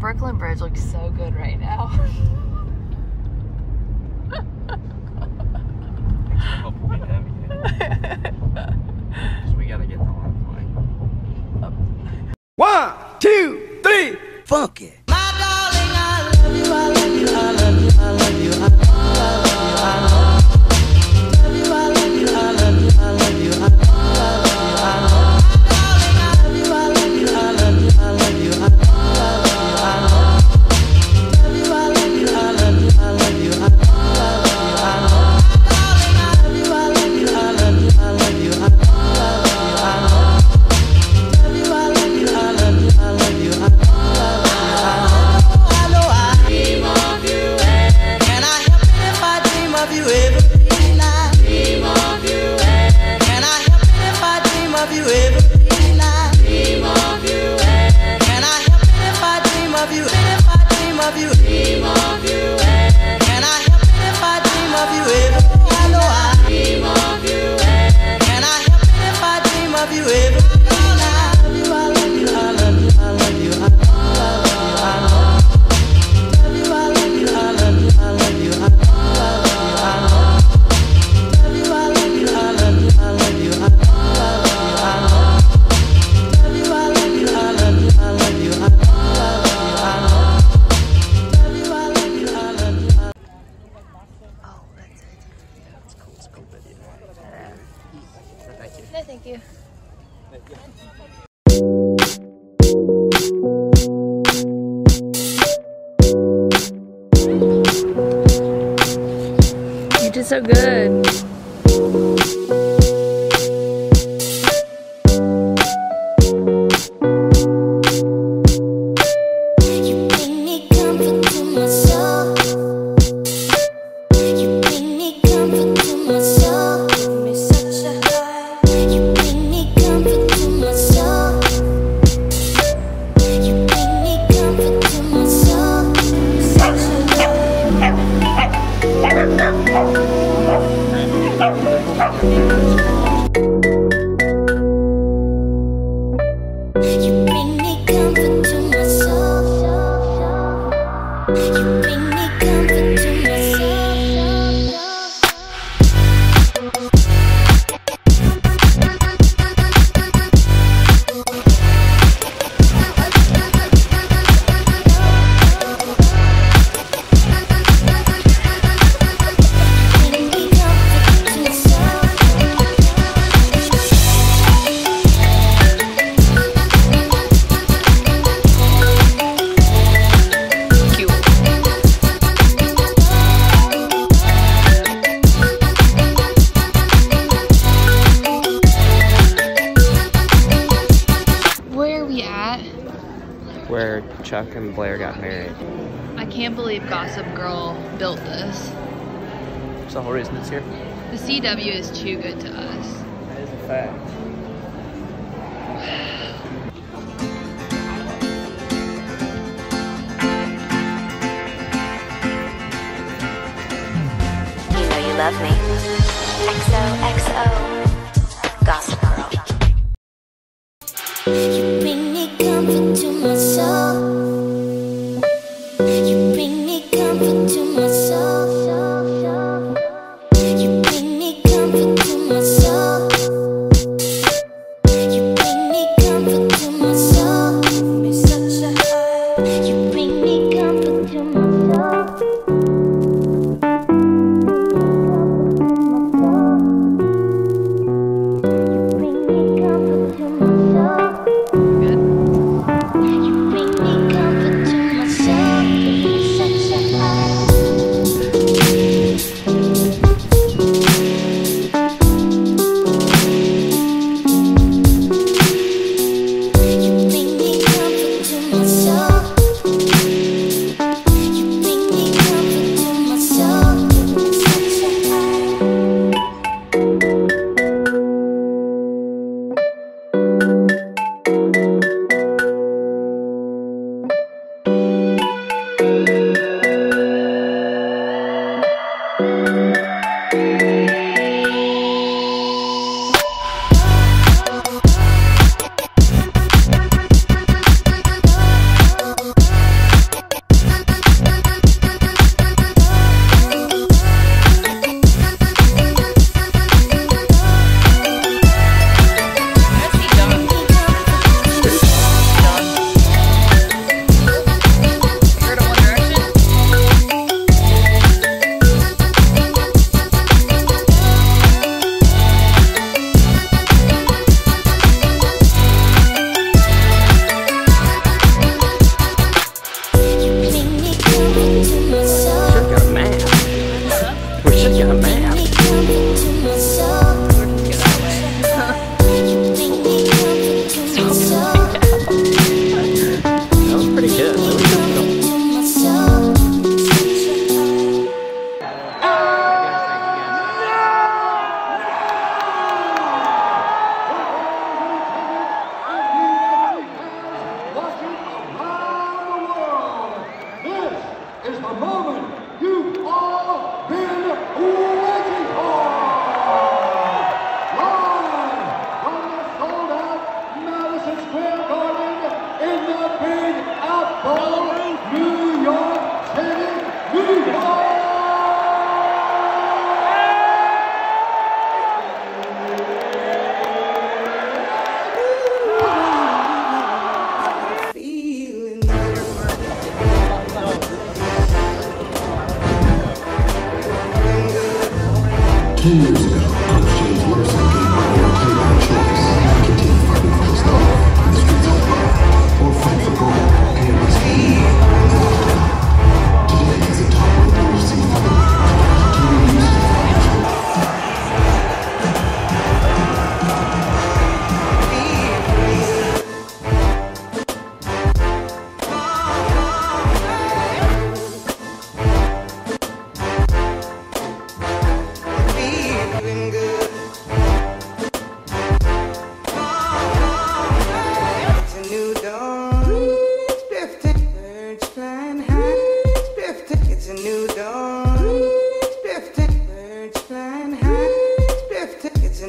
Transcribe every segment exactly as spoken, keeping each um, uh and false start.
Brooklyn Bridge looks so good right now. So we gotta get the line flying. One, two, three, funk it. My darling, I love you, I love you, I love you, I love you, I love you, I love you, I love you. No, thank you. You did so good. Where Chuck and Blair got married. I can't believe Gossip Girl built this. That's the whole reason it's here. The C W is too good to us. That is a fact. You know you love me. X O X O. Gossip Girl. You bring me comfort to my soul. You bring me comfort to my soul. You bring me comfort to my soul. You bring me comfort to my soul. Give me such a high. You bring me comfort to my soul.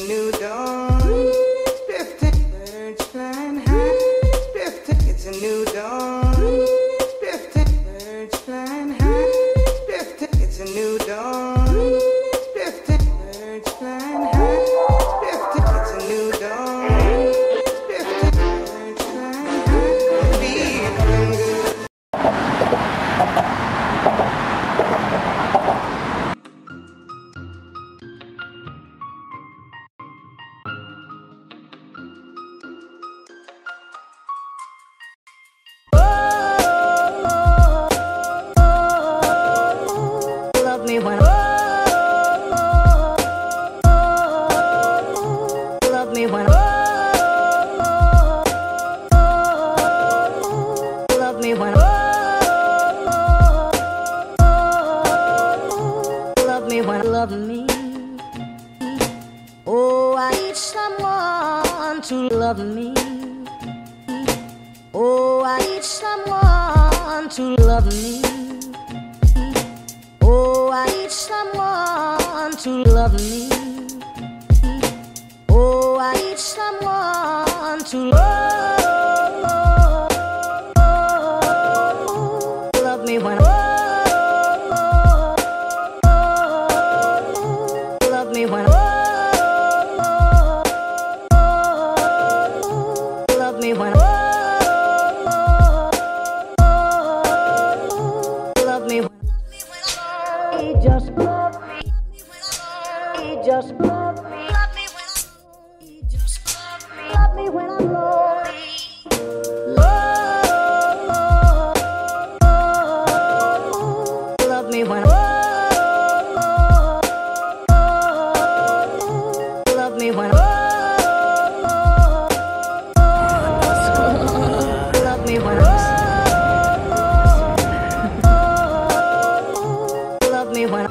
new dawn. Spiff tick, birds flying high. Spiff tick, it's a new dawn. Spiff tick, birds flying high. Spiff tick, it's a new dawn. Spiff tick, birds flying high. Spiff tick, it's a new dawn. Spiff tick, birds flying high. Feeling good. Love me when love me when love me when love me when love me. Oh, I need someone to love me. Oh, I need someone to love me. Oh, I need someone to love me. Oh, I need someone to love, love me when love me when love me when love me when he just love me. He just love me. Love me when I'm he just love me. Love me when I'm lonely. Love, love me when love me when love me when love me when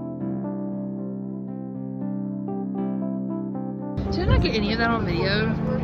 Did I not get any of that on video?